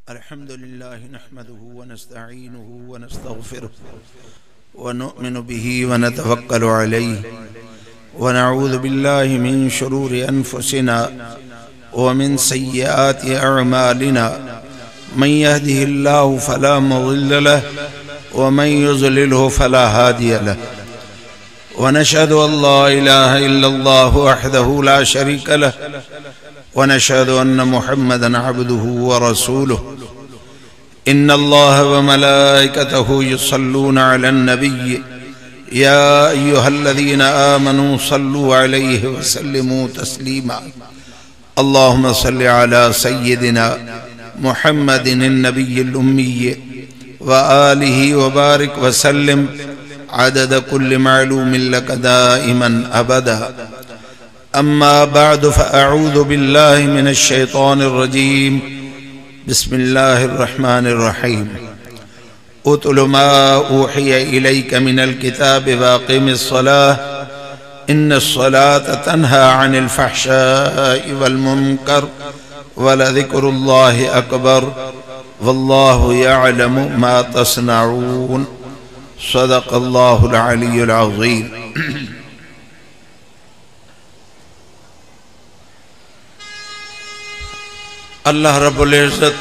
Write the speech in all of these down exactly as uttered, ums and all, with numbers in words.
अल्हम्दुलिल्लाहि नहमदुहु व नस्तईनुहु व नस्तगफिरुहु व नु'मिनु बिही व नतवक्कलु अलैहि व नऊज़ु बिल्लाहि मिन शुरूरि अनफुसिना व मिन सय्यिआति अअमालिना मन यहदिहिल्लाहु फला मुज़िल्ल लहु व मन युज़लिलहु फला हादिय लहु व नशहदु अल्ला इलाहा इल्लल्लाहु वहदहु ला शरीका लहु व नशहदु अन्न मुहम्मदन अब्दुहु व रसूलुहु इन्नल्लाह व मलाइकतहु युसल्लूना अलन नबिय्य या अय्युहल्लज़ीना आमनू सल्लू अलैहि व सल्लिमू तस्लीमा अल्लाहुम्मा सल्लि अला सय्यिदिना मुहम्मदिन नबिय्यिल उम्मिय्य व आलिहि व बारिक व सल्लिम अदद कुल्लि मालूमिन लक दाइमन अबदा अम्मा बअद फअऊज़ु बिल्लाहि मिनश शैतानिर रजीम बिस्मिल्लाहिर रहमानिर रहीम उतलु मा ऊहिय इलैका मिनल किताबि व अक़िमिस सलाह इन्नस सलाता तन्हा अनिल फ़हशाइ वल मुनकर व लज़िक्रुल्लाहि अकबर वल्लाहु यअलमु मा तस्नऊन सदक़ल्लाहुल अलियुल अज़ीम। अल्लाह रब्बुल इज़्ज़त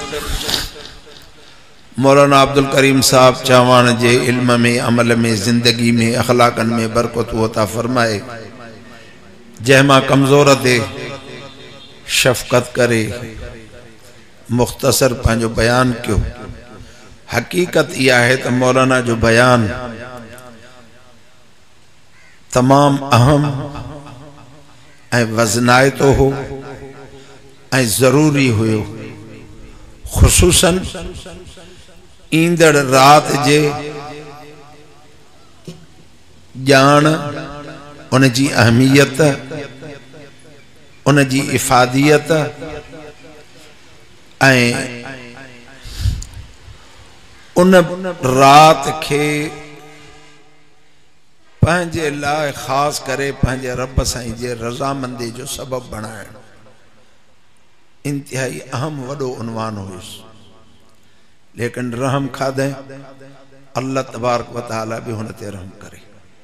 मौलाना अब्दुल करीम साहब चावान जे इल्म में अमल में ज़िंदगी में अखलाकन में बरकत अता फरमाए जहमा कमज़ोर ते शफ़क़त करे मुख्तसर पंहिंजो बयान कयो। हकीकत यह है तो मौलाना जो बयान तमाम अहम ऐं वज़नायतो हो ऐं ज़रूरी हुयो, ख़ुसूसन ईंदड़ रात जे ॼाण उन जी अहमियत उन जी इफ़ादियत ऐं उन रात के पंहिंजे लाइ ख़ास करे पंहिंजे रब साईं जे रज़ामंदी जो सबब बणाइण इंतहाई अहम वडो उन्वान हुयुसि। लेकिन रहम खादे अल्लाह तबारक व तआला भी हुन ते रहम करे।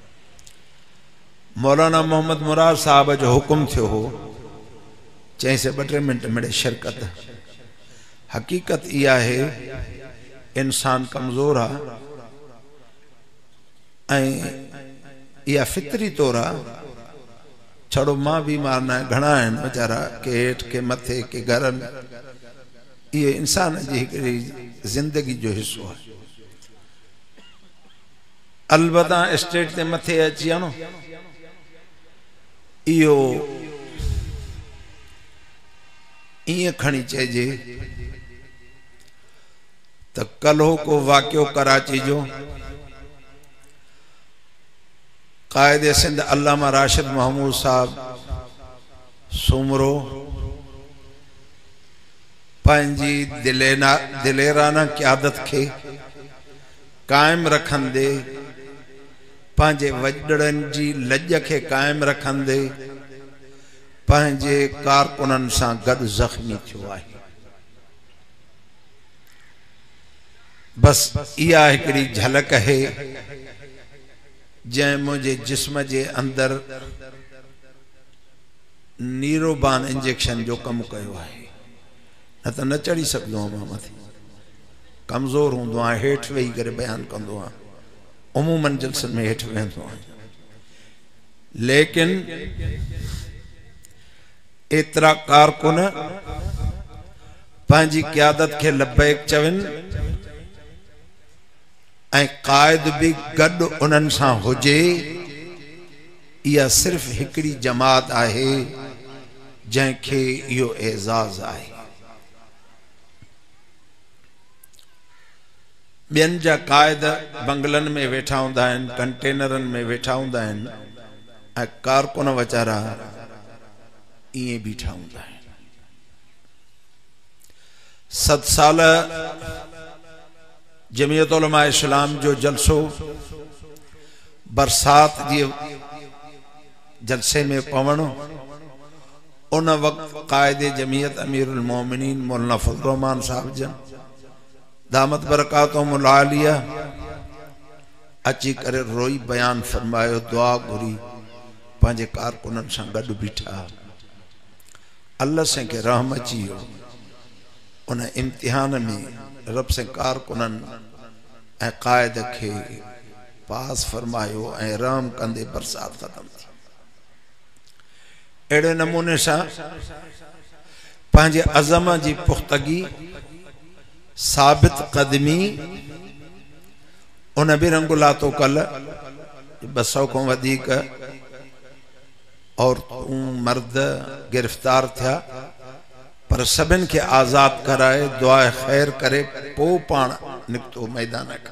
मौलाना मोहम्मद मुराद साहब जो हुक्म थियो हो चई से ॿ टे मिनट मिड़े शिरकत। हकीकत इहा है इंसान कमज़ोर आहे ऐं इहा फितरी तौर आहे। छड़ो मां बीमार न घणा आहिनि वीचारा के हेठि के मथे के घर में। ये इंसान जी हिकिड़ी ज़िंदगी जो हिस्सो आहे। अलबत्ता स्टेज ते मथे अची वञो इहो ईअं खणी चइजे त कल्ह को वाक़ियो कराची जो कायदे सिंध अल्लामा राशिद महमूद साहब सुमरो पंहिंजी दिलेना दिलेराना क़यादत के कायम रखंदे पंहिंजे वॾड़नि जी लज के कायम रखंदे पंहिंजे कारकुननि सां गॾु ज़ख्मी थियो आहे। बस इहा हिकिड़ी झलक है जंहिं मुंहिंजे जिस्म जे अंदर नीरोबान इंजेक्शन जो कम कयो आहे। न त न चढ़ी सघंदो आहियां मां मथे, कमज़ोर हूंदो आहियां, हेठि वेही करे बयानु कंदो आहियां, उमूमन जलसन में हेठि वेहंदो आहियां। लेकिन एतिरा कारकुन पंहिंजी क़यादत खे लबैक चवनि ऐं कायद भी गॾु उन्हनि सां हुजे। इहा सिर्फ़ हिकिड़ी जमात आहे जंहिंखे इहो एज़ाज़ आहे। ॿियनि जा कायद बंगलनि में वेठा हूंदा आहिनि, कंटेनरनि में वेठा हूंदा आहिनि ऐं कारकुन वीचारा ईअं बीठा हूंदा आहिनि। सत साल जमीयत उलमा इस्लाम जो जलसो बरसात जी जलसे में पवणो उन वक्त कायदे जमीयत अमीरुल मोमिनीन मौलाना फजल रहमान साहब जन दामत बरकातो मुलालिया अची करे रोई बयान फरमायो, दुआ घुरी, पंहिंजे कारकुननि सां गॾु बीठा। अल्लाह से के रहम अची वियो। उन इम्तिहान में रब से कारकुननि ऐं क़ाइद खे पास फरमायो ऐं रहम कंदे बरसात ख़त्म थी। अहिड़े नमूने सां पंहिंजे अज़म जी पुख्तगी, साबित कदमी, उन बि रंग लातो कल ॿ सौ खां वधीक औरतूं मर्द गिरफ्तार थिया, पर सभिनि खे आज़ाद कराए दुआ ख़ैर करे पोइ पाण निकितो मैदान खां।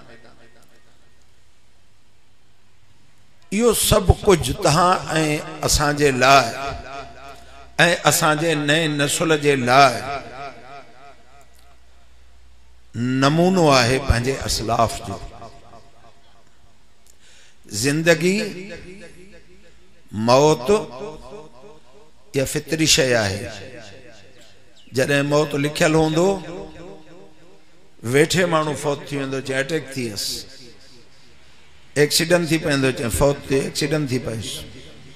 इहो सभु कुझु तव्हां ऐं असांजे लाइ ऐं असांजे नए नस्ल जे लाइ नमूनो आहे पंहिंजे असलाफ जो। जिंदगी मौत या फितरी शय आहे। जॾहिं मौत लिखियल हूंदो, वेठे माण्हू फौत थी वेंदो, चाहे अटैक थी वियसि, एक्सीडेंट थी पवंदो, चाहे फौत थी एक्सीडेंट थी पयुसि।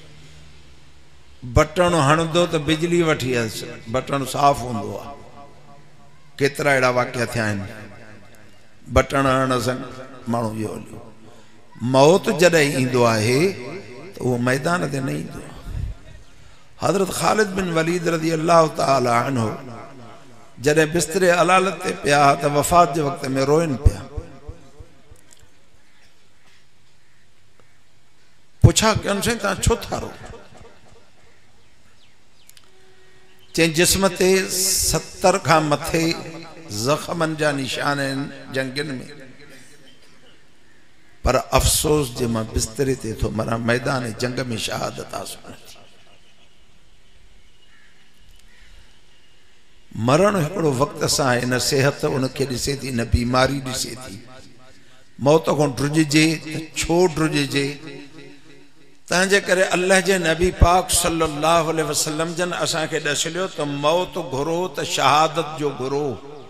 बटण हणंदो त बिजली वठी वियसि, बटण साफ़ हूंदो आहे। केतिरा अहिड़ा वाक़िया थिया आहिनि, बटण हणण सां माण्हू वियो हलियो। मौत जॾहिं ईंदो आहे त उहो मैदान ते न ईंदो आहे। हज़रत ख़ालिद बिन वलीद रज़ी अल्लाह तआला अन्हु जॾहिं बिस्तरे अलालत ते पिया त वफ़ात जे वक़्त में रोइनि पिया। पुछा कयोनि, साईं तव्हां छो था रो? चई जिस्म ते सत्तर खां मथे ज़ख़्मनि जा निशान आहिनि जंगियुनि में, पर अफ़सोस जे मां बिस्तरे ते थो मरां, मैदान जंग में शहादत हासिल थी। मरण हिकिड़ो वक़्त सां आहे, न सेहत उनखे ॾिसे थी, न बीमारी ॾिसे थी। मौत खां ड्रुजिजे त छो ड्रुजिजे? तंहिंजे करे अल्लाह जे नबी पाक सल्लल्लाहु अलैहि वसल्लम जन असांखे ॾसिलियो त मौत घुरो त शहादत जो घुरो।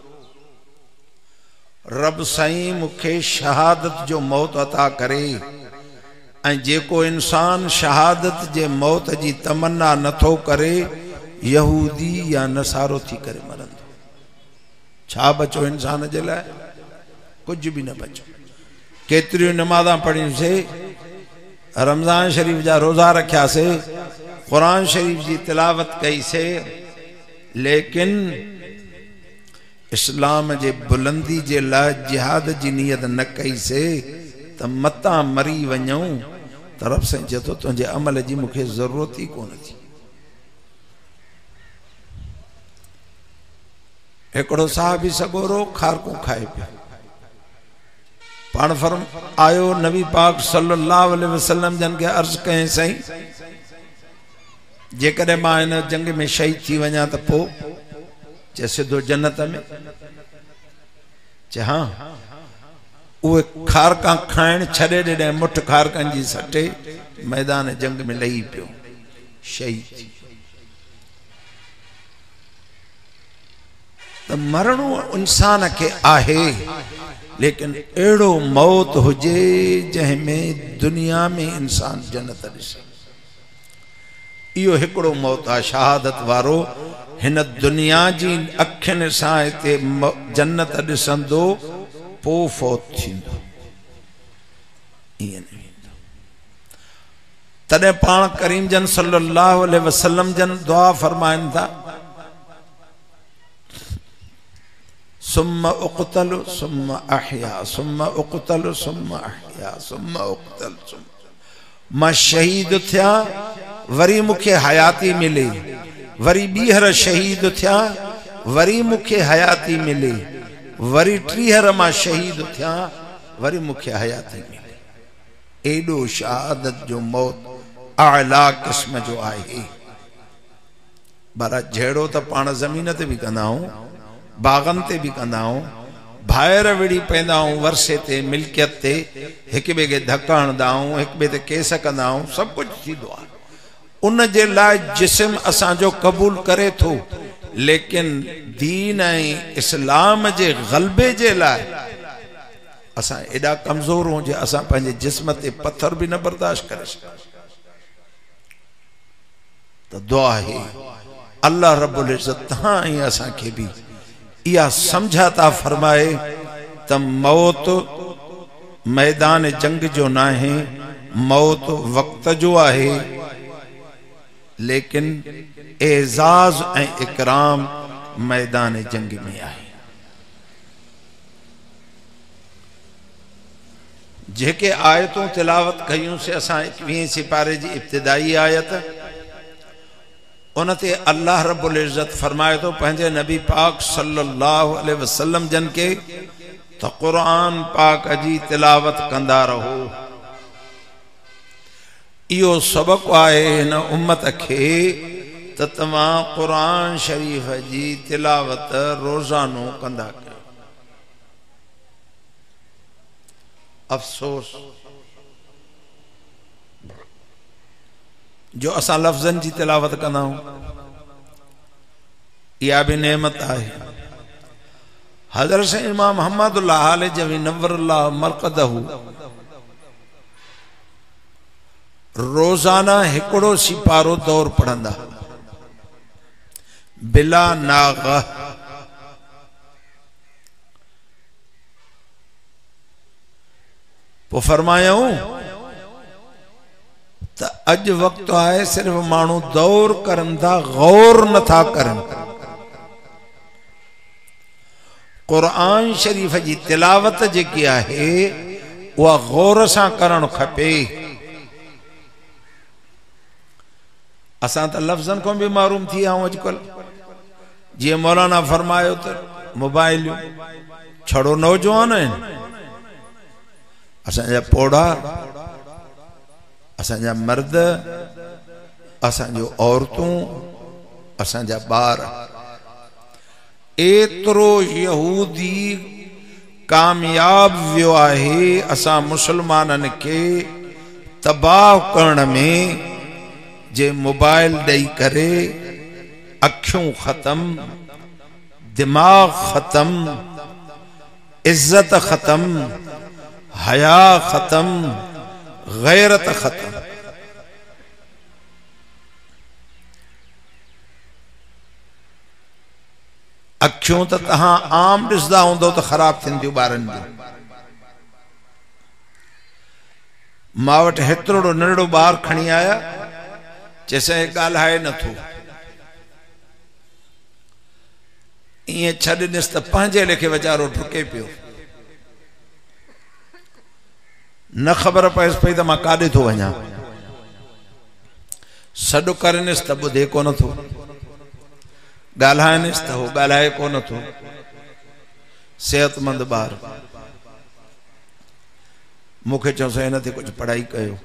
रब साईं मूंखे शहादत जो मौत अता करे, ऐं जेको इंसान शहादत जे मौत जी तमन्ना नथो करे, यहूदी या नसारो थी करे मरंदो। छा बचो इंसान जे लाइ? कुछ भी न बचो। केतरियूं नमाज़ां पढ़ियूंसीं, रमज़ान शरीफ जा रोज़ा रखियासीं, कुरान शरीफ जी तिलावत कईसीं, लेकिन इस्लाम जे बुलंदी जे लाइ जिहाद जी नियत न कईसीं त मतां मरी वञूं त रब साईं चए थो तुंहिंजे अमल जी मूंखे ज़रूरत ई कोन थी। हिकिड़ो साहबी सगोरो खारकूं खाए पियो। पाण फरम आयो नबी पाक सल्लल्लाहु अलैहि वसल्लम जन के अर्ज कयईं, साईं जेकॾहिं मां हिन जंग में शहीद थी वञा त पोइ? चे सिधो जन्नत में। चे हाँ। उहे खारका खाइण छॾे ॾिनई, मुठ खारकनि जी सटे मैदान जंग में लही पियो, शहीद थी। त मरणो इंसान के आहे, लेकिन एड़ो मौत हुजे जंहिंमें दुनिया में इंसान जन्नत ॾिसे। इहो हिकिड़ो मौत आहे शहादत वारो। हिन दुनिया जी अखियुनि सां हिते जन्नत ॾिसंदो, पोइ फौत थींदो, ईअं न वेंदो। तॾहिं पाण करीम जन सल्लल्लाहु अलैहि वसल्लम जन दुआ फरमाइनि था, सुम्मा उक़तल सुम्मा अहया सुम्मा उक़तल सुम्मा अहया सुम्मा उक़तल सुम्मा। मां शहीद थिया, वरी मूंखे हयाती मिले, वरी ॿीहर शहीद थिया, वरी मूंखे हयाती मिले, वरी टीहर मां शहीद थिया, वरी मूंखे हयाती मिले। एॾो शहादत जो मौत आला क़िस्म जो आहे। पर जहिड़ो त पाण ज़मीन ते बि कंदा आहियूं, बागन ते भी कंदा आहियूं, भायर विड़ी पैदा आहियूं, वर्षे ते मिल्कियत ते हिक ॿिए खे धक हणंदा आहियूं, हिक ॿिए ते केस कंदा आहियूं, सभु कुझु थींदो आहे। उन जे लाइ जिस्म असांजो क़बूल करे थो, लेकिन दीन ऐं इस्लाम जे ग़लबे जे लाइ असां एॾा कमज़ोर हूं जे असां पंहिंजे जिस्म ते पत्थर भी न बर्दाश्त करे सघूं। तो दुआ है अल्लाह रब्बुल इज़्ज़त तहां ऐं असां खे भी इहा समझाता फरमाए त मौत मैदान जंग जो ना है, मौत वक्त जो आहे, लेकिन एजाज ऐं इकराम मैदान जंग में आहे। जेके आयतों तिलावत कयूं से असां इकवीह सिपारे जी इब्तिदाई आयत उनते अल्लाह रब्बुल इज़्ज़त फरमाए तो पंहिंजे नबी पाक सल्लल्लाहु अलैहि वसल्लम जन के तो कुरान पाक जी तिलावत कंदा रहो। इहो सबक आहे हिन उम्मत खे त तव्हां कुरान शरीफ जी तिलावत रोज़ानो कंदा कयो। अफसोस जो असां लफ्ज़न जी तिलावत कंदा आहियूं, इहा भी नेमत आहे। हज़रत इमाम मोहम्मदुल्लाह आले जवी नव्वरुल्लाह मरक़दहू रोजाना हिकड़ो सिपारो दौर पढ़ंदा बिला नाग़ह। पो फरमायूं त अज वक्त आए सिर्फ मानू दौर करन था, गौर न था करन। कुरान शरीफ जी तिलावत जेकी आहे उहा गौर सां करण खपे। असां त लफ्ज़न को भी मारूम थी आऊं अजकल। जी मौलाना फरमायो त मोबाइल छड़ो नौजवान आहिनि, असांजा पोड़ा, असांजा मर्द, असांजो औरतूं, असांजा ॿार, एतिरो यहूदी कामयाब वियो आहे असां मुसलमाननि खे तबाह करण में। जे मोबाइल ॾेई करे अखियूं ख़त्म, दिमाग ख़त्म, इज्जत ख़त्म, हया ख़त्म, गैरत ख़त्म। अखियूं त तहां आम ॾिसदा हूंदो त ख़राब थींदियूं ॿारनि जूं। मां वटि हेतिरो नंढड़ो ॿार खणी आया, जैसे ॻाल्हाए नथो, ईअं छॾ ॾिस त पंहिंजे लेखे वीचारो डुके पियो। न ख़बर पएसि पई त मां काॾे थो वञा। सॾु करनिस त ॿुधे कोन थो, ॻाल्हाइनिस त हो ॻाल्हाए कोन थो। सेहतमंद ॿार। मूंखे चयोसि हिन ते कुझु पढ़ाई कयो।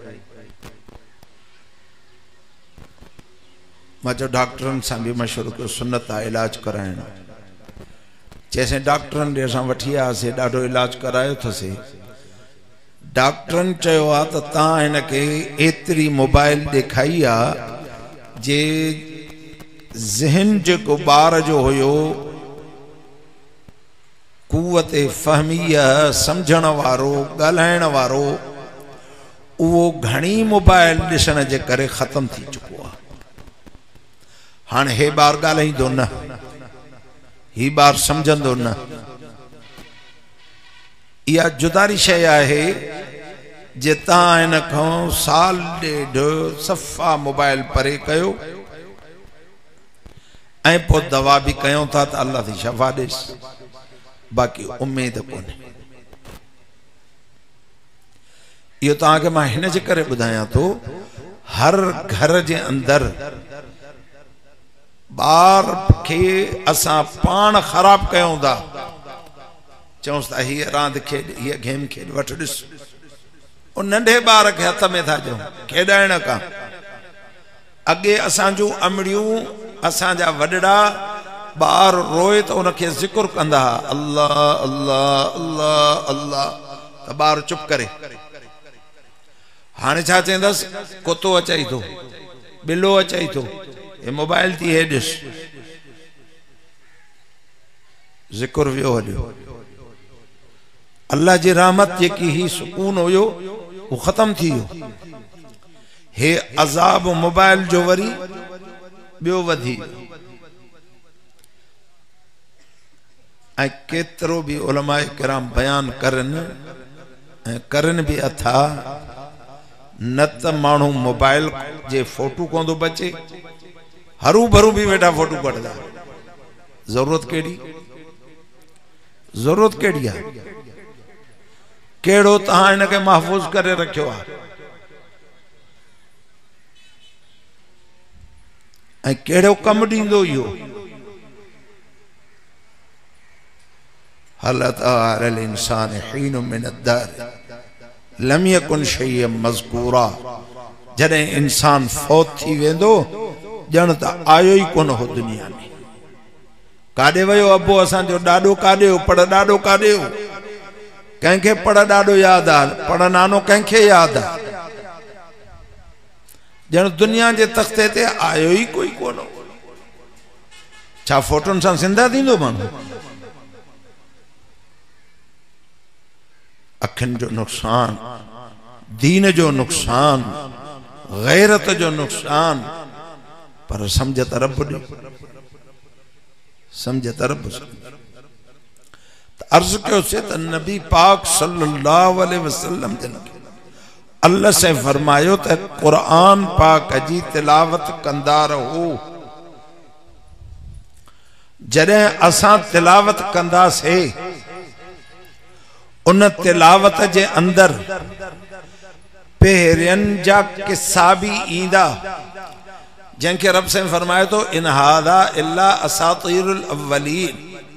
मां चयो डॉक्टरनि सां बि मशवरो कयो, सुनत आहे इलाज कराइणु। चइसि डॉक्टरनि ॾे असां वठी आयासीं, ॾाढो इलाज करायो अथसीं। डॉक्टरनि चयो आहे त तव्हां हिन खे एतिरी मोबाइल ॾेखाई आहे जे ज़हन जेको ॿार जो हुयो, कुवत फ़हमिया, सम्झण वारो, ॻाल्हाइण वारो, उहो घणी मोबाइल ॾिसण जे करे ख़त्म थी चुको आहे। हाणे हे ॿार ॻाल्हाईंदो न, ही ॿार सम्झंदो न। इहा जुदारी शइ आहे जे तव्हां हिन खां साल ॾेढ सफ़ा मोबाइल परे कयो ऐं पोइ दवा भी कयूं था त अल्लाह थी शफ़ा ॾेस, बाक़ी उम्मीद कोन्हे। इहो तव्हांखे मां हिन जे करे ॿुधायां थो, हर घर जे अंदर ॿार खे असां पाण ख़राब कयूं था। चऊंसि था हीअ रांदि खेॾ, हीअ गेम खेॾ, वठ ॾिस। उन नंढे ॿार खे हथ में था ॾियूं खेॾाइण खां। अॻे असांजूं अमड़ियूं, असांजा वॾड़ा, ॿार रोए त उनखे ज़िक्र कंदा, अल्लाह अल्लाह अल्लाह अल्लाह, त ॿार चुप करे। हाणे छा चवंदसि, कुतो अचई थो, ॿिलो अचई थो, हे मोबाइल थी हे ॾिस। जिक्र वियो हलियो। अल्लाह जी रहमत जेकी ही सुकून हुयो वो खत्म थी वियो। हे अजाब मोबाइल जो वरी बियो वधी। ऐं केतिरो भी उलमाए किराम बयान करन ऐं करन भी अथा न त माण्हू मोबाइल जे फोटू कोन थो बचे, हरू भरू भी वेठा फोटू कढदा। जरूरत केड़ी जरूरत केड़ी है? केड़ो तहां इनके महफूज करे रखियो आ ऐं केड़ो कम दींदो इहो? हल अल इंसान हीन मिन अद्दार लम यकुन शैय्यन मज़कूरा। जॾहिं इंसान फौत थी वेंदो ॼण त आयो ई कोन हो दुनिया में। काॾे वियो अबो असांजो? ॾाॾो काॾे हो? पड़ ॾाॾो काॾे हो? कंहिंखे पड़ ॾाॾो यादि आहे, पड़ नानो कंहिंखे यादि आहे? ॼण दुनिया जे तख़्ते ते आयो ई कोई कोन हो। छा फोटुनि सां ज़िंदा थींदो माण्हू? अखियुनि जो नुक़सान, दीन जो नुक़सान, गैरत जो नुक़सान, पर समझ त रब ॾियो, समझ त रब। अर्ज़ कयो से त नबी पाक सल्लल्लाहु अलैहि वसल्लम जन अल्लाह से फरमायो त कुरान पाक जी तिलावत कंदा रहो। जॾहिं असां तिलावत कंदासीं उन तिलावत जे अंदर पहिरियन जा किस्सा भी ईंदा, जंहिंखे रब से फरमायो तो इन हादा इल्ला असातीरुल अव्वलीन।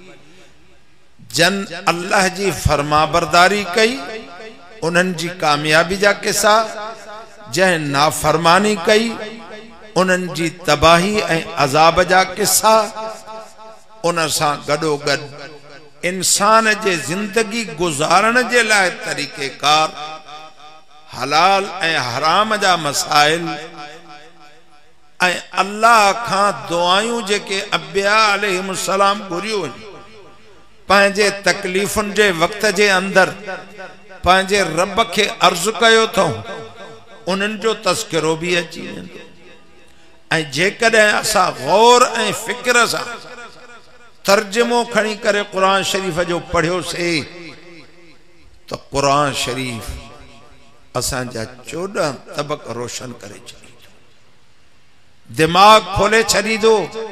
जन अल्लाह जी फरमा बरदारी कई उन्हनि जी कामयाबी जा किस्सा, जंहिं नाफरमानी कई उन्हनि जी तबाही ऐं अजाब जा किस्सा। उन सां गॾोगॾु इंसान जे जिंदगी गुजारण जे लाइ तरीक़ेकार, हलाल ऐं हराम जा मसाइल ऐं अल्लाह खां दुआयूं जेके अंबिया अलैहिस्सलाम घुरियूं आहिनि, पंहिंजे तकलीफ़ुनि जे वक़्त जे अंदर पंहिंजे रब खे अर्ज़ु कयो अथऊं, उन्हनि जो तज़किरो भी अची वेंदो। ऐं जेकॾहिं असां गौर ऐं फ़िक्र सां तर्जुमो खणी करे कुरान शरीफ जो पढ़ियोसीं तो कुरान शरीफ असांजा चोॾहं तबक रोशन करे छॾींदो, दिमाग़ खोले छॾींदो,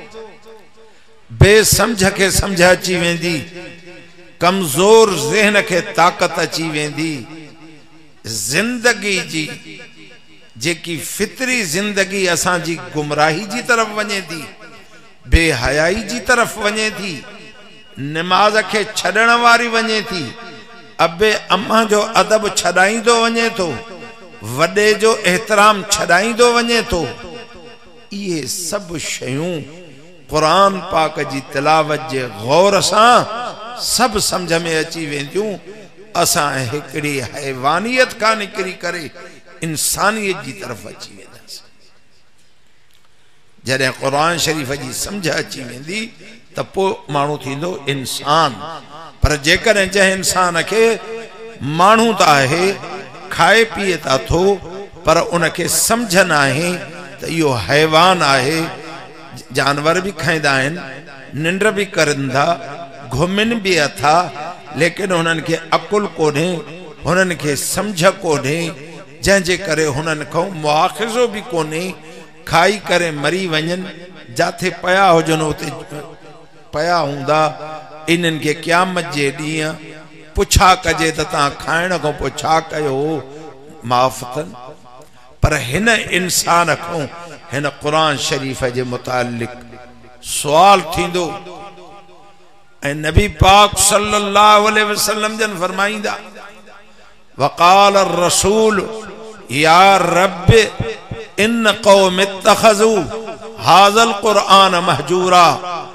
बेसमझ खे समझ अची वेंदी, कमज़ोर ज़हन खे ताक़त अची वेंदी। जिंदगी जी जेकी फितरी जिंदगी असांजी गुमराही जी तरफ वञे थी, बेहयाई जी तरफ वञे थी, नमाज के छड़न वारी वञे थी, अबे अम्मा जो अदब छड़ाईंदो वञे तो, वडे जो एहतराम छड़ाईंदो वञे तो। ये सब शयूं कुरान पाक जी तिलावत जे गौर सां सब समझ में अची वेंदियूं। असां हिकड़ी हैवानियत का निकरी करे इंसानियत जी तरफ अची वेंदासीं। जॾहिं कुरान शरीफ जी समझ अची वेंदी त पोइ माण्हू थींदो इंसान। पर जेकॾहिं जंहिं इंसान खे माण्हू त आहे, खाए पीए था थो, पर उनखे समझ न आहे त इहो हैवान आहे। जानवर भी खाईंदा आहिनि, निंड भी करनि था, घुमनि भी अथा, लेकिन उन्हनि खे अकुल कोन्हे, हुननि खे समझ कोन्हे, जंहिंजे करे हुननि खां मुआख़िज़ो भी कोन्हे। खाई करे मरी वञनि, जाथे पया हुजनि उते पया हूंदा। इन्हनि खे क़यामत जे ॾींहुं पुछा कजे त तव्हां खाइण खां पोइ छा कयो, माफ़ अथनि। पर हिन इंसान खां हिन कुरान शरीफ जे मुतालिक सुवाल थींदो। ऐं नबी पाक सल्लल्लाहु अलैहि वसल्लम जन फरमाईंदा, वक़ाल रसूल या रब इन कौम इत्तखज़ू हाज़ल कुरान महजूरा।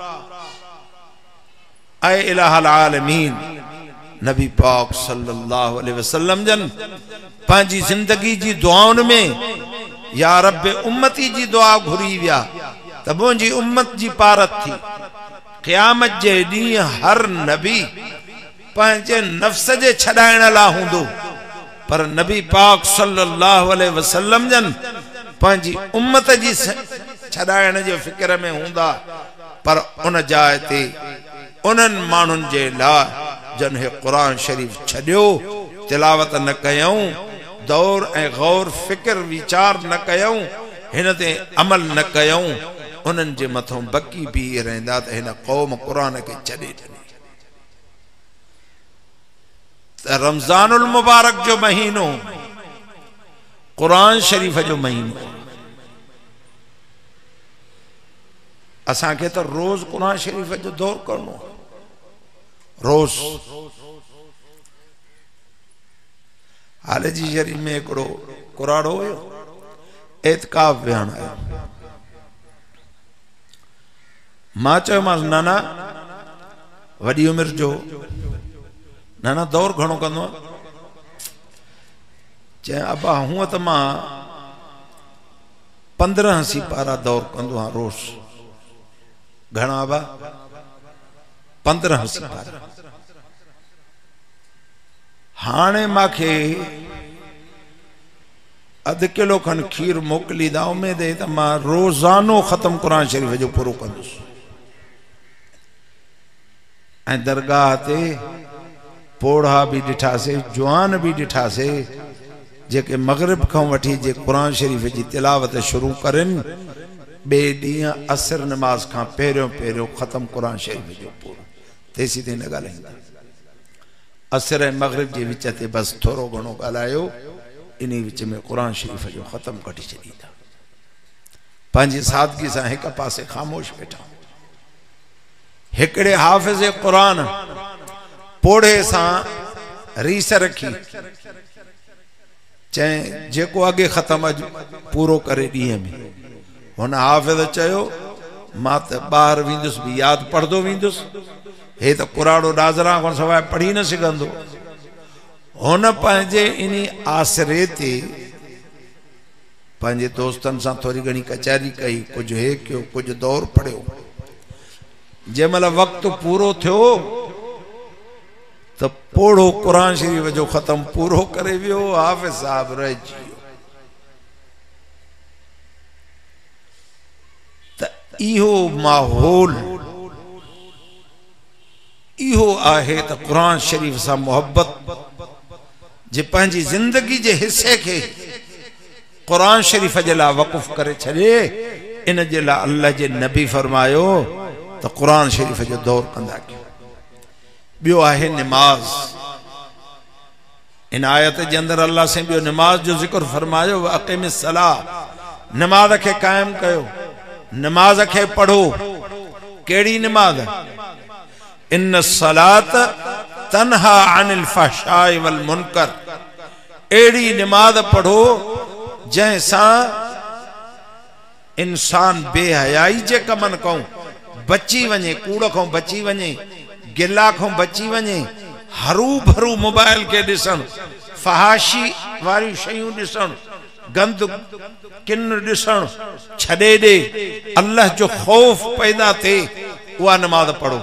ऐ इलाहल आलमीन, नबी पाक सल्लल्लाहु अलैहि वसल्लम जन पंहिंजी जिंदगी जी दुआउनि में या रब उम्मती जी दुआ घुरी विया त मुंहिंजी उम्मत जी पारत थी। क़यामत जे ॾींहुं हर नबी पंहिंजे नफ्स जे छॾाइण लाइ हूंदो, पर नबी पाक सल्लल्लाहु अलैहि वसल्लम जन पंहिंजी उम्मत जी छॾाइण जे फिक्र में हूंदा। पर उन जाइ ते उन्हनि माण्हुनि जे लाइ जन हे क़ुरान शरीफ़ छॾियो, तिलावत न कयऊं, दौर ऐं गौर फिक्र वीचार न कयऊं, हिन ते अमल न कयऊं, उन्हनि जे मथों बकी बीह रहंदा त हिन क़ौम क़ुरान खे छॾे ॾिनी। त रमज़ानुल मुबारक जो महीनो क़ुरान शरीफ़ जो महीनो, असांखे त रोज़ क़ुरान शरीफ़ जो दौर करणो, रोज़। हाल जी शरीफ़ में हिकिड़ो कुराड़ो हुयो, एतकाफ़ विहण आयो। मां चयोमांसि नाना वॾी उमिरि जो, नाना दौर घणो कंदो आहे? चए अबा हूअं त मां पंद्रहं सिपारा दौर कंदो आहियां रोज़। घणा अबा? पंद्रहं सिपारा। हाणे मांखे अध किलो खन खीर मोकिली दा, उम्मीद है त मां रोज़ानो ख़त्म क़ुरान शरीफ़ जो पूरो कंदुसि। ऐं दरगाह ते पोढ़ा भी ॾिठासे, जवान भी ॾिठासे, जेके मगरिब खां वठी जे क़ुरान शरीफ़ जी तिलावत शुरू करन, बे ॾींहं असर नमाज खां पहिरियों पहिरियों ख़त्म क़ुरान शरीफ़ जो पूरो। तेसी ते न ॻाल्हाईंदा। असर ऐं मगरिब जे विच ते बस थोरो घणो ॻाल्हायो, इन विच में क़ुरान शरीफ़ जो ख़त्म कढी छॾींदा। पंहिंजी सादगी सां हिक पासे ख़ामोश वेठा। हिकिड़े हाफ़िज़ क़ुरान पोढ़े सां रीस रखी, चए जेको अॻे ख़त्म अॼु पूरो करे ॾींहं में। हुन हाफ़िज़ चयो मां त ॿाहिरि वेंदुसि बि यादि पढ़ंदो वेंदुसि, हे त कुराड़ो डाज़रा खां सवाइ पढ़ी न सघंदो। हुन पंहिंजे इन आसरे ते पंहिंजे दोस्तनि सां थोरी घणी कचहरी कई, कुझु हे कयो, कुझु दौर पढ़ियो। जंहिं महिल वक़्तु पूरो थियो त पोढ़ो क़ुरान शरीफ़ जो ख़त्म पूरो करे वियो, हाफ़िज़ साहब रहिजी वियो। त इहो माहौल, इहो आहे त क़ुरान शरीफ़ सां मोहब्बत जे पंहिंजी ज़िंदगी जे हिस्से खे क़ुरान शरीफ़ जे लाइ वक़ुफ़ करे छॾे। इन जे लाइ अल्लाह जे नबी फरमायो त क़ुरान शरीफ़ जो दौर कंदा कयो। ॿियो आहे निमाज़। इन आयत जे अंदरि अल्लाह से ॿियो निमाज़ जो ज़िक्र फरमायो, अक़ीमिस सलाह, नमाज़ खे क़ाइम कयो, नमाज़ खे पढ़ो। कहिड़ी निमाज़? इन्न सलात तन्हा अनिल फहशाइ वल मुनकर। अहिड़ी निमाज़ पढ़ो जंहिंसां इंसान बेहयाई जे कमनि खां बची वञे, कूड़ खां बची वञे, गिला खां बची वञे, हरू भरू मोबाइल के ॾिसण, फहाशी वारी शयूं ॾिसण, गंद किन ॾिसण छॾे ॾे, अल्लाह जो ख़ौफ पैदा थिए, उहा नमाज़ पढ़ो।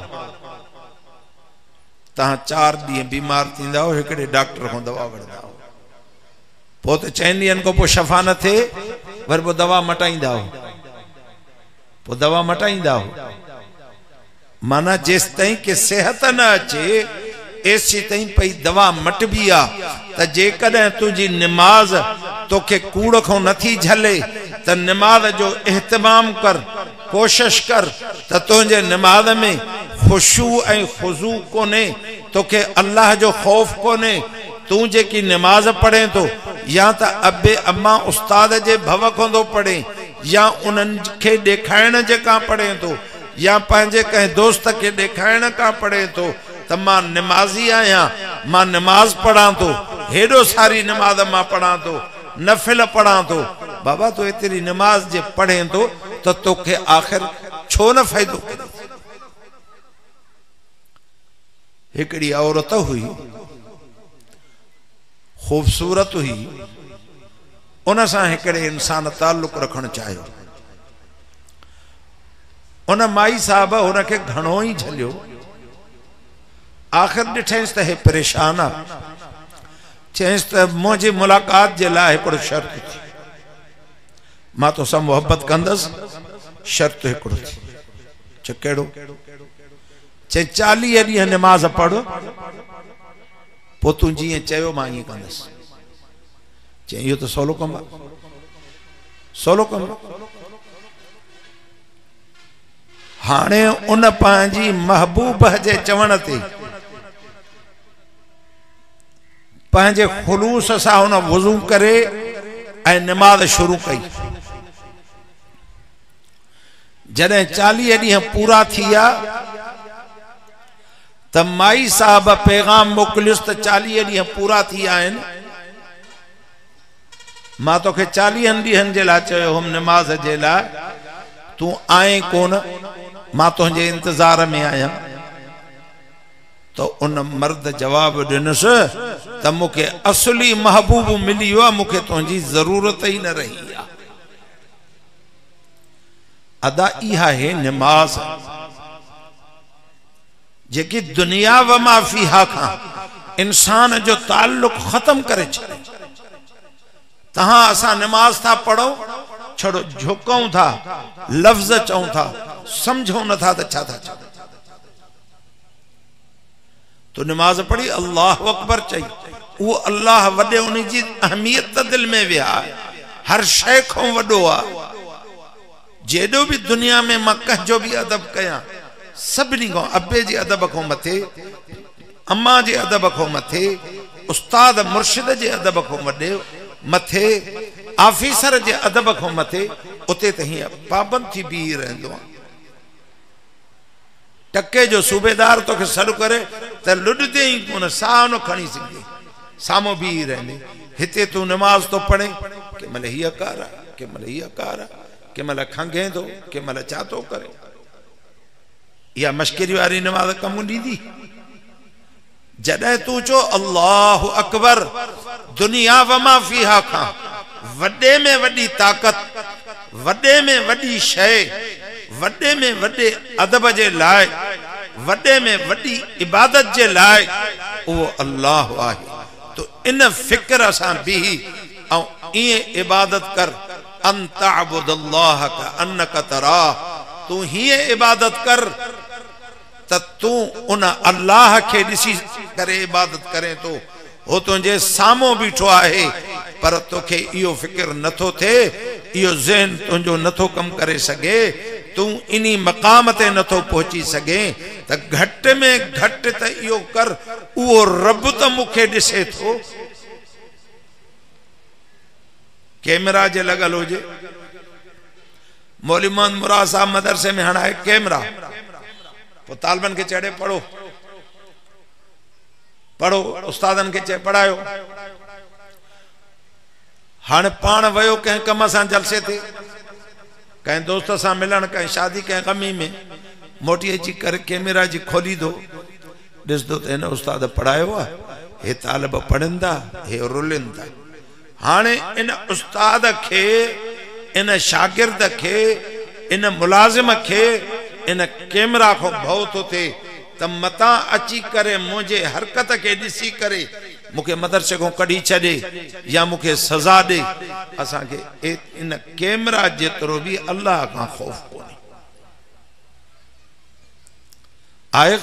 तव्हां चार ॾींहं बीमार थींदा हो, हिकिड़े डॉक्टर खां दवा वठंदा हो, पोइ त चइनि ॾींहंनि खां पोइ शफ़ा न थिए, वरी पोइ दवा मटाईंदा हो, पोइ दवा मटाईंदा हो। माना जेसि ताईं कि सेहत न अचे, एसी ताईं पई दवा मटबी आ। त जेकॾहिं तुंहिंजी निमाज़ तोखे कूड़ खां नथी झले, त निमाज़ जो एहतमाम कर, कोशिश कर त तुंहिंजे निमाज़ में खुशू ऐं खुज़ू कोने, तोखे अल्लाह जो ख़ौफ कोने। तू जेकी निमाज़ पढ़े तो, या त अबे अम्मा उस्ताद जे भव खां थो पढ़े, या उन्हनि खे ॾेखाइण जेका पढ़े तो, या पंहिंजे कंहिं दोस्त खे ॾेखाइण का पढ़े तो त मां निमाज़ी आहियां, मां निमाज़ पढ़ां तो, हेॾो सारी निमाज़ मां पढ़ां तो, नफ़िल पढ़ां तो। बाबा तो एतिरी निमाज़ जे पढ़े तो त तोखे आख़िर छो न फ़ाइदो करे। हिकिड़ी औरत हुई, खूबसूरत हुई, उन सां हिकिड़े इंसान ताल्लुक़ रखणु चाहियो। उन माई साहब उनके घणो ही झलियो। आखिर ॾिठेंसि त हे परेशान आ। चयसि त मुंहिंजी मुलाक़ात जे लाइ हिकिड़ो शर्त थी, मां तोसां मोहब्बत कंदसि, शर्त हिकिड़ो थी। चयो कहिड़ो? चई चालीह ॾींहं निमाज़ पढ़, पोइ तूं जीअं चयो मां ईअं कंदसि। चई इहो त सवलो कमु आहे, सवलो कमु आहे। हाणे उन पंहिंजी महबूब जे चवण ते पंहिंजे खुलूस सां हुन वुज़ू करे ऐं निमाज़ शुरू कई। जॾहिं चालीह ॾींहं पूरा थी विया त माई साहब पैगाम मोकिलियुसि त चालीह ॾींहं पूरा थी विया आहिनि, मां तोखे चालीहनि ॾींहंनि जे लाइ चयो हुउमि निमाज़ जे लाइ, तूं आए कोन, मां तुंहिंजे इंतज़ार में आहियां। तो उन मर्द जवाब ॾिनुसि त मूंखे असली महबूब मिली वियो आहे, मूंखे तुंहिंजी ज़रूरत ई न रही आहे। अदा इहा है निमाज़ जेकी दुनिया व माफ़ीहा खां इंसान जो ताल्लुक खत्म करे छॾे। तहां असां निमाज़ था पढ़ो, छड़ो झुकऊं था, लफ्ज़ चऊं था, समझो नथा त छा था चओ। तो निमाज़ पढ़ी अल्लाह अकबर चई, वो अल्लाह वॾे उन जी अहमियत दिल में विया, हर शइ खां वॾो आहे। जेॾो भी दुनिया में मां कंहिंजो भी अदब कयां, सभिनी खां अबे जे अदब खां मथे, अम्मा जे अदब खां मथे, उस्ताद मुर्शिद जे अदब खां वॾे मथे, ऑफिसर जे अदब खां मथे, उते त हीअं पाबंद थी बीह रहंदो आहे। टके जो सूबेदार तोखे सॾु करे त लुॾंदे ई कोन, साह न खणी सघे, साम्हूं बीह रहंदे। हिते तूं निमाज़ तो पढ़े, कंहिं महिल हीअ कार आहे, कंहिं महिल हीअ कार आहे, कंहिं महिल खंघे थो, कंहिं महिल छा थो करे। इहा मश्करी वारी निमाज़ कमु ॾींदी? जॾहिं तूं चओ अल्लाह अकबर, दुनिया व मा फीहा खां वॾे में वॾी ताक़त, वॾे में वॾी शइ, वॾे में वॾे अदब जे लाइ, वॾे में वॾी इबादत जे लाइ उहो अल्लाह आहे। तो इन फिक्र असां बीह ऐं ईअं इबादत कर, अन तअबुदल्लाह का अन्नका तराह, तू हीअं इबादत कर त तूं उन अल्लाह खे ॾिसी करे इबादत करें तो, हो तुंहिंजे साम्हूं बीठो आहे, पर तोखे इहो फिक्र नथो थिए, इहो ज़हन तुंहिंजो नथो कमु करे सघे, तूं इन्ही मक़ाम ते नथो पहुची सघे, त घटि में घटि त इहो कर, उहो रब त मूंखे ॾिसे थो। कैमरा जे लॻल हुजे, मौलवी मोहम्मद मुराद साहब मदरसे में हणाए कैमरा, पोइ तालबनि खे चढ़े पढ़ो पढ़ो, उस्तादनि खे चए पढ़ायो। हाणे पाण वियो कंहिं कम सां जलसे ते, कंहिं दोस्त सां मिलण, कंहिं शादी, कंहिं गमी में, मोटी अची करे कैमरा जी खोली दो, ॾिसंदो त हिन उस्ताद पढ़ायो आहे, हे तालिब पढ़नि था, हे रुलनि था। हाणे इन उस्ताद खे, इन शागिर्द खे, इन मुलाज़िम खे इन कैमरा को भव थो थिए त मता अची करे मुझे हरकत के ॾिसी करे मूंखे मदरसे को कढी छॾे या मूंखे सज़ा ॾे। असांखे इन कैमरा जेतिरो भी अल्लाह का खौफ कोन्हे। आहे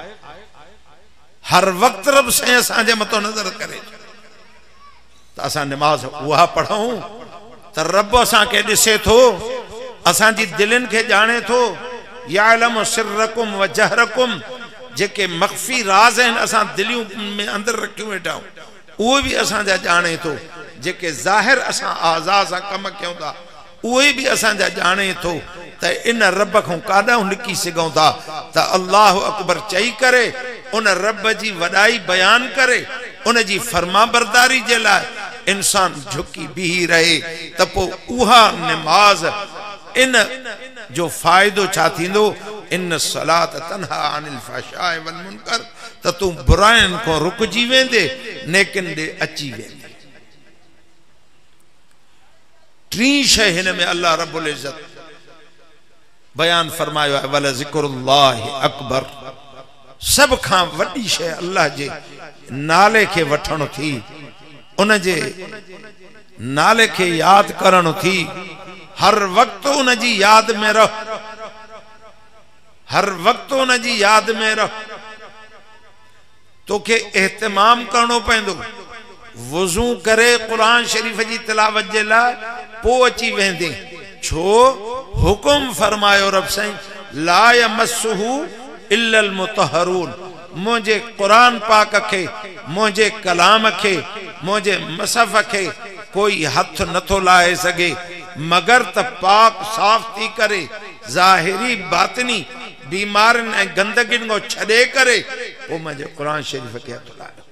हर वक्त रब से असांजे मथो नज़र करे त असां निमाज़ उहा पढ़ूं त रब असांखे ॾिसे थो, असांजी दिलनि खे ॼाणे थो। यालम सिरकुम व जहरकुम, जेके मख्फी राज आहिनि असां दिलियूं में अंदर रखियूं वेठा उहे भी असांजा ॼाणे थो, जेके ज़ाहिर असां आज़ा सां कम कयूं था उहे भी असांजा ॼाणे थो। त इन रब खां काॾां लिकी सघूं था त अल्लाह अकबर चई करे उन रब जी वॾाई बयान करे उन जी फर्मा बरदारी जे लाइ इंसान झुकी बीही रहे त पोइ उहा निमाज़ इन जो फायदो छा थींदो। इन सलात तन्हा अनिल फहशाए वल मुनकर, त तू बुराइनि को रुकजी वेंदे, नेकिन दे अची वेंदे। टी शइ हिन में अल्लाह रब्बुल इज्जत बयान फरमायो है वल ज़िक्रुल्लाहि अकबर, सब खां वॾी शइ अल्लाह जे नाले खे वठणु थी, उन जे नाले खे याद करणु थी। हर वक्त उन जी याद में रह, हर वक्त उन जी याद में रह। तोखे एहतमाम करणो पवंदो। वुज़ू करे कुरान शरीफ जी तिलावत जे लाइ पोइ अची वेंदे, छो हुकुम फरमायो रब साईं ला यमस्सुहु इल्लल मुतहरून। मुझे कुरान पाक खे, मुझे कलाम खे, मुझे मसहफ़ खे कोई हथ नथो लाए सके मगर त पाक साफ थी करे, ज़ाहिरी बातिनी बीमारन ऐं गंदगिन को छड़े करे वो मुझे कुरान शरीफ के हथ लाए।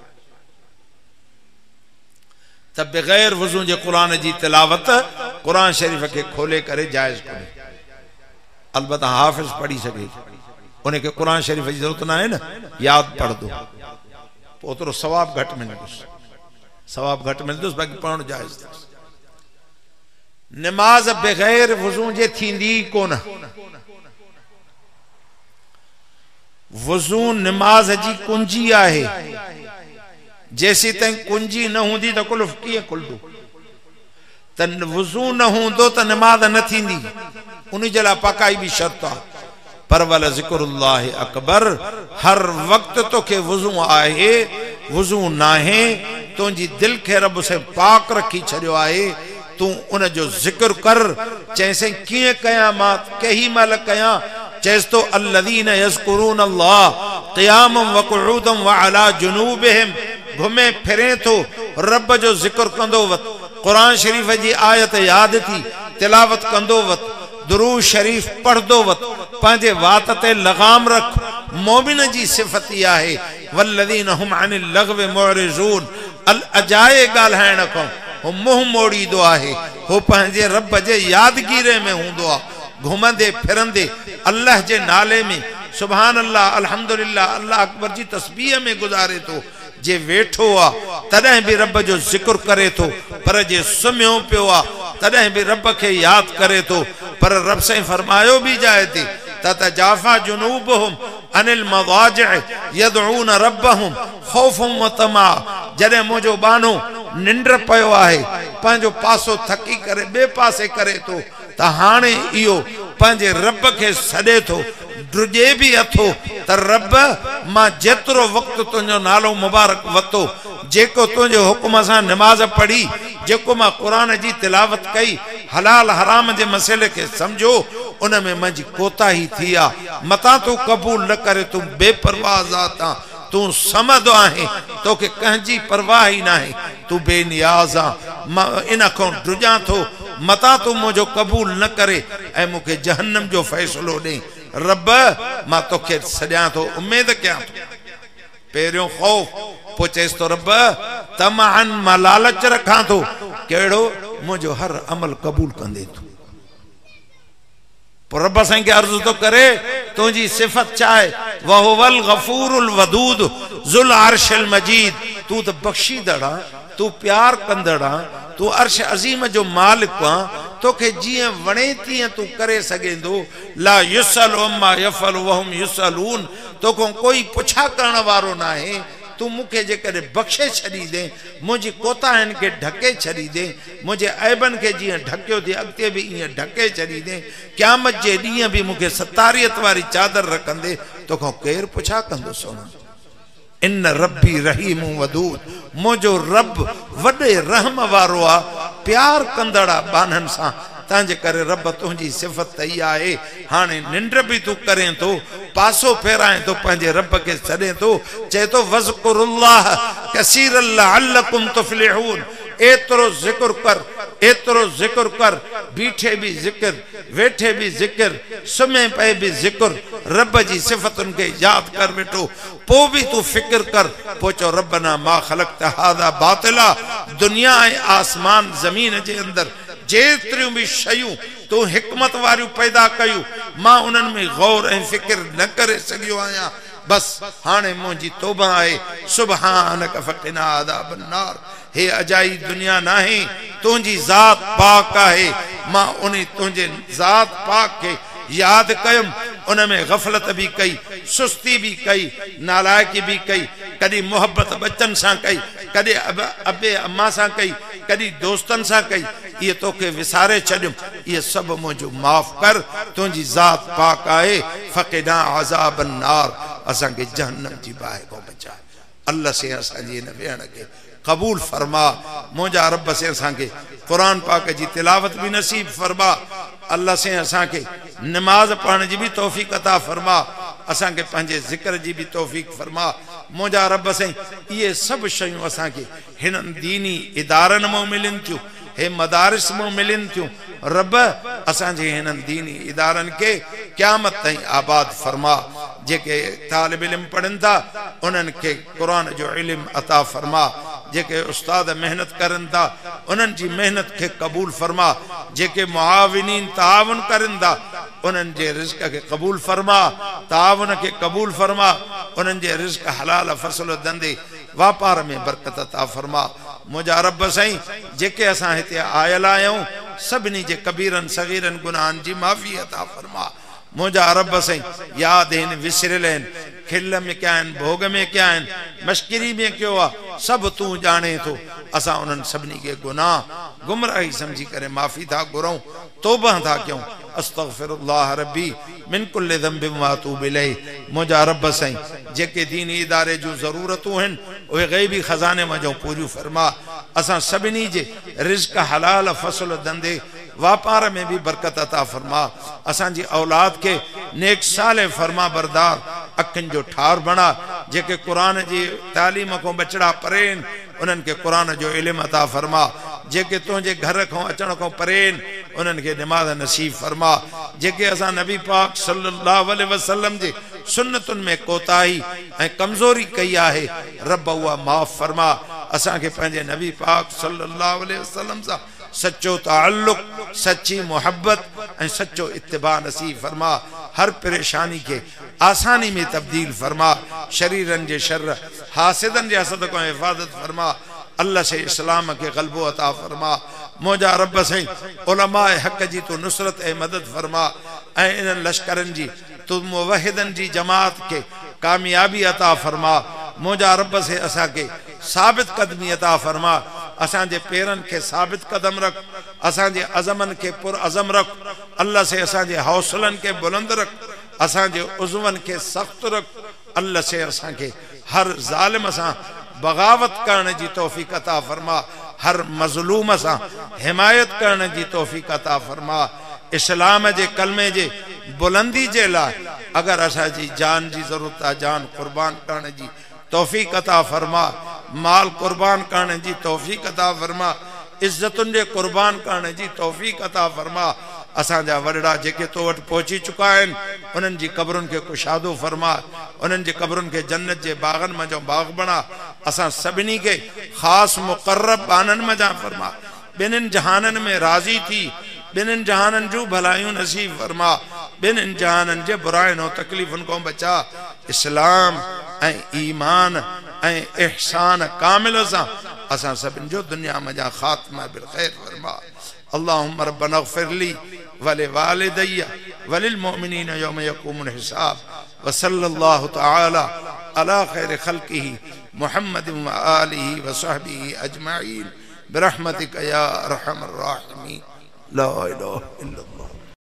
तब बगैर वुज़ू जे कुरान जी तिलावत कुरान शरीफ के खोले करे जायज कोन्हे। अलबत्ता हाफिज पढ़ी सके, उन्हें के कुरान शरीफ की जरूरत ना है ना, याद पढ़ दो ओतरो सवाब घट मिलंदुस, सवाब घट मिलंदुस, बाकी पढ़ण जायज। नमाज बगैर वुज़ू जे थींदी कोन। वुज़ू नमाज जी कुंजी आहे। जैसी तई कुंजी न होंदी तो कुल्फ किए खुलदो। त वुज़ू न होंदो तो नमाज न थींदी, उन जे लाइ पकाई भी शर्त आहे। पर वल ज़िक्रुल्लाहि अकबर, हर वक्त तोखे वुज़ू आहे, वुज़ू नाहे, तुंहिंजी दिल खे रब से पाक रखी छड़ियो आहे। तू उन जो जिक्र कर। चैसे किए कया मां कही मल कया, चैस तो अल्लज़ीन यज़कुरून अल्लाह क़ियामम व क़ुऊदम व अला जुनूबिहिम। घुमे फिरे तो रब जो जिक्र कंदो वत, कुरान शरीफ जी आयत याद थी तिलावत कंदो वत, दुरूद शरीफ पढ़दो वत, पांजे वात ते लगाम रख। मोमिन जी सिफत इहा आहे वल्लज़ीन हुम अनिल लग़्व मुअरिज़ून। अल अजाए ॻाल्हाइण खां हो मुंह मोड़ीदो आहे, हो पंहिंजे रब जे यादगीरे में हूंदो आहे। घुमंदे फिरंदे अल्लाह जे नाले में सुभान अल्लाह अल्हम्दुलिल्लाह अल्लाह अकबर जी तस्बीह में गुजारे तो। जे वेठो आ तॾहिं भी रब जो जिक्र करे तो, पर जे सुम्हियो पियो आ तॾहिं भी रब के याद करे तो। पर रब से फरमायो भी जाए थी ततजाफा जुनूबहुम अनिल मवाजिअ यदऊन रब्बहुम खौफम व तमा। जॾहिं मुंहिंजो बानो निंड पयो आहे, पंहिंजो पासो थकी करे बे पासे करे तो, त हाणे इहो पंहिंजे रब के सॾे थो, ड्रुजे भी अथो त रब मां जेतिरो वक़्तु तुंहिंजो नालो मुबारक वतो, जेको तुंहिंजे हुकुम सां नमाज पढ़ी, जेको मां क़ुरान जी तिलावत कई, हलाल हराम जे मसइले के समझो, उन में मुंहिंजी कोताही थी आहे। मतां तूं क़बूल न करे, तूं बेपरवाह ज़ात आं, तूं समद आहे, तोखे कंहिंजी परवाह ई नाहे, तूं बेनियाज़ आं। मां इन खां ड्रुजां थो, मतां तूं मुंहिंजो क़बूल न करे ऐं मूंखे जहन्नम जो फ़ैसिलो ॾे। रब मां तोखे सॾियां थो, उम्मीद कयां थो। पहिरियों खौफ, पोइ चएसि तो रब तमअन मां लालच रखां थो, कहिड़ो मुंहिंजो हर अमल क़बूल कंदे तूं। पोइ रब साईं खे अर्ज़ु तो करे तुंहिंजी सिफ़त छा आहे? वहुवल गफूरुल वदूद ज़ुल अर्शिल मजीद। तू त बख़्शीदड़ आं, तू प्यार कंदड़ आं, तू अर्श अज़ीम जो मालिक आं, तोखे जीअं वणे तीअं तू करे सघेंदो। ला युसअलु अम्मा यफ़अलु वहुम युसअलून। तोखां कोई पुछा करण वारो न आहे। तू मूंखे जेकॾहिं बख़्शे छॾी दे, मुंहिंजी कोताहिनि खे ढके छॾी दे, मुंहिंजे ऐबनि खे जीअं ढकियो थी अॻिते बि ईअं ढके छॾी दे, क़यामत जे ॾींहं बि मूंखे सतारियत वारी चादर रखंदे, तोखां केरु पुछा कंदो सोना। इन रब्बी रहीम वदूद। मुंहिंजो रब वॾे रहम वारो आहे, प्यार कंदड़ आहे बाननि सां। तंहिंजे करे रब तुंहिंजी सिफ़त त इहा आहे। हाणे निंड बि तूं करें थो, पासो फेराए थो, पंहिंजे रब खे छॾे थो, चए थो वज़कुरुल्लाह कसीरन लअल्लकुम तुफ़्लिहून। एतिरो ज़िक्र कर, एतिरो ज़िक्र कर, बीठे भी ज़िक्र, वेठे भी ज़िक्र, सुम्हे पे भी ज़िक्र। रब जी सिफ़तुनि खे यादि कर वेठो, पोइ बि तूं फ़िक्र कर। पोइ चओ रब्बना मा ख़लक़्त हाज़ा बातिला। दुनिया ऐं आसमान ज़मीन जे अंदरि जेतिरियूं बि शयूं तूं हिकमत वारियूं पैदा कयूं, मां उन्हनि में गौर ऐं फ़िक्र न करे सघियो आहियां। बस हाणे मुंहिंजी तौबा आहे। सुब्हानक फ़क़िना अज़ाबन नार। हे अजाई दुनिया नाहे, तुंहिंजी ज़ात पाक आहे। मां उन तुंहिंजे ज़ात पाक खे याद कयुम उनमें गफलत भी कई, सुस्ती भी कई, नालायकी भी कई, कदी मोहब्बत बच्चन सां कई, कदी अब अबे अम्मा सां कई, कदी दोस्तन सां कई, ये तोखे विसारे छॾियुम, ये सब मुझे माफ कर, तुझी जात पाक आए, फक़िना अज़ाब अन्नार, असां के जहन्नम जी बाहि को बचा। अल्लाह से असां जी इन वेहण के कबूल फरमा, मुझा रब से असां के कुरान पाक जी तिलावत भी नसीब फरमा, अल्लाह से असां के नमाज पढ़ने जी भी तौफीक अता फरमा, असां के पंहिंजे जिक्र जी भी तौफीक फरमा। मुझा रब से ये सब शयूं असां के हिन दीनी इदारन में मिलन थियूं, हे मदारिस में मिलन थियूं। रब असां जे हिन दीनी इदारन के क़यामत ताईं आबाद फरमा। जेके तालिब इल्म पढ़न था उन्हनि के कुरान जो इल्म अता फरमा, जेके उस्ताद मेहनत करन था उन्हनि जी मेहनत के कबूल फरमा, जेके मुआविनीन ताउन करन था उन्हनि जे रिज़्क़ के कबूल फरमा, ताउन के कबूल फरमा, उन्हनि जे रिज़्क़ हलाल फसल धंधे वापार में बरकत अता फरमा। मुझा रब साईं जेके असां हिते आयल आहियूं सभिनी जे कबीरन सगीरन गुनाहन जी माफ़ी अता फरमा। मुझा रब साईं याद आहिनि, विसरियल आहिनि, खिल में क्या आहिनि, भोग में क्या आहिनि, मश्किरी में क्यों आहे, सब तू जाने थो। असां उन्हनि सभिनी के गुनाह गुमराही समझी करे माफ़ी था घुरूं, तौबा था कयूं। अस्तगफिरुल्लाह रब्बी मिन कुल्लि ज़ंबिन व अतूबु इलैहि। मुझा रब साईं जेके दीनी इदारे जो ज़रूरतूं आहिनि उहे ग़ैबी ख़ज़ाने मजो पूरियूं फरमा। असां सभिनी जे रिज़्क़ हलाल फसल धंधे वापार में भी बरकत अता फरमा। असांजी औलाद के नेक साले फरमा बरदार अखिन जो ठार बना, जेके कुरान जी तालीम को बचड़ा परेन उन्हनि के कुरान जो इल्म अता फरमा, जेके तुझे घर को अचण को परेन उन्हनि के नमाज नसीब फरमा, जेके असां नबी पाक सल्लल्लाहु अलैहि वसल्लम जे सुन्नतुन में कोताही ऐं कमजोरी कई आहे, रब उहा माफ़ फरमा। असां के पंहिंजे नबी पाक सल्लल्लाहु अलैहि वसल्लम सां सच्चो ताल्लुक, सच्ची मोहब्बत ऐं सच्चो इत्तिबा नसीब फरमा। हर परेशानी के आसानी में तब्दील फरमा, शरीरन जे शर हासिदन जे हसद को हिफाजत फरमा। अल्लाह से इस्लाम के ग़लबो अता फरमा। मुझा रब से उलमाए हक जी तो नुसरत ए मदद फरमा ऐं इन लश्करन जी तो मुवहिदन जी जमात के कामयाबी अता फरमा। मुझा रब से असा के साबित कदमी अता फरमा। असा जे पेरन के साबित कदम रख, असा जे अज़मन के पुर अज़म रख। अल्लाह से असा जे हौसलन के बुलंद रख, असा जे उज़वन के सख्त रख। अल्लाह से असा के हर ज़ालिम सां बगावत करने जी तौफीक अता फरमा, हर मजलूम सां हिमायत करने जी तौफीक अता फरमा। इस्लाम जे कलमे जे बुलंदी जे लाइ अगर असा जी जान जी जरूरत है, जान कुर्बान करने जी तौफीक अता फरमा, माल कुर्बान करने जी तौफीक अता फरमा, इज्जतुन जे कुर्बान करने जी तौफीक अता फरमा। असा जा वडड़ा जेके तो वट पहुंची चुका आहिनि उन्हनि जी कब्रुन के कुशादो फरमा, उन्हनि जी कब्रुन के जन्नत जे बागन मजो बाग बना। असा सभिनी के खास मुकर्रब बानन मजा फरमा। बिनिन जहानन में राजी थी, बिनिन जहानन जो भलायूं नसीब फरमा, बिनिन जहानन जे बुराइन और तकलीफन को बचा। इस्लाम ऐं ईमान ऐं इहसान कामिल सां असा सभिन जो दुनिया मजा खात्मा बिल खैर फरमा। अल्लाहुम्मा रब्बना इग़फिर ली व लिवालिदैया व लिल मुमिनीन यौम यक़ूमुल हिसाब। व सल्लल्लाहु तआला अला खैर खल्क़िही मुहम्मद व आलिही व सहबिही अजमईन बिरहमतिक या अरहमर राहिमीन। ला इलाहा इल्लल्लाह।